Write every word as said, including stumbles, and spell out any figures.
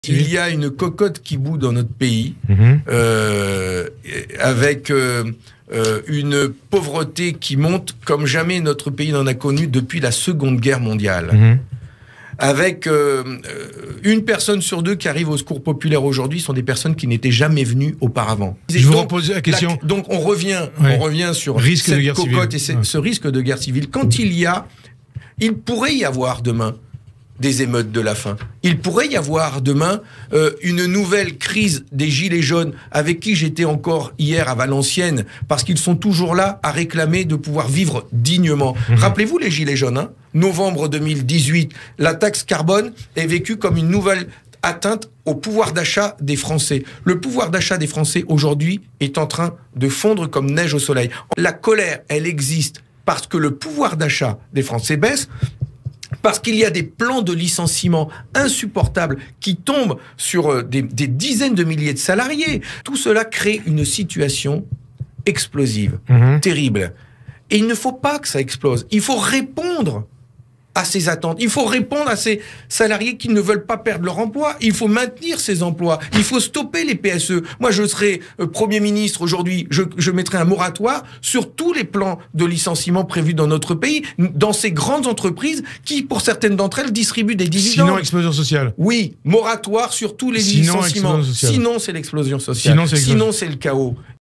Il y a une cocotte qui bout dans notre pays, mmh. euh, avec euh, euh, une pauvreté qui monte comme jamais notre pays n'en a connu depuis la Seconde Guerre mondiale. Mmh. Avec euh, une personne sur deux qui arrive au secours populaire aujourd'hui sont des personnes qui n'étaient jamais venues auparavant. Je vous repose la question. La, donc on revient, ouais. on revient sur risque cette de guerre cocotte civile. et ce, ouais. ce risque de guerre civile. Quand il y a, il pourrait y avoir demain des émeutes de la faim. Il pourrait y avoir demain euh, une nouvelle crise des gilets jaunes avec qui j'étais encore hier à Valenciennes parce qu'ils sont toujours là à réclamer de pouvoir vivre dignement. Mmh. Rappelez-vous les gilets jaunes, hein, novembre deux mille dix-huit, la taxe carbone est vécue comme une nouvelle atteinte au pouvoir d'achat des Français. Le pouvoir d'achat des Français aujourd'hui est en train de fondre comme neige au soleil. La colère, elle existe parce que le pouvoir d'achat des Français baisse, parce qu'il y a des plans de licenciement insupportables qui tombent sur des, des dizaines de milliers de salariés. Tout cela crée une situation explosive, mmh. terrible. Et il ne faut pas que ça explose. Il faut répondre à ces attentes. Il faut répondre à ces salariés qui ne veulent pas perdre leur emploi. Il faut maintenir ces emplois. Il faut stopper les P S E. Moi, je serai euh, Premier ministre aujourd'hui. Je, je mettrai un moratoire sur tous les plans de licenciement prévus dans notre pays, dans ces grandes entreprises qui, pour certaines d'entre elles, distribuent des dividendes. Sinon, explosion sociale. Oui, moratoire sur tous les Sinon, licenciements. Sinon, c'est l'explosion sociale. Sinon, c'est le chaos.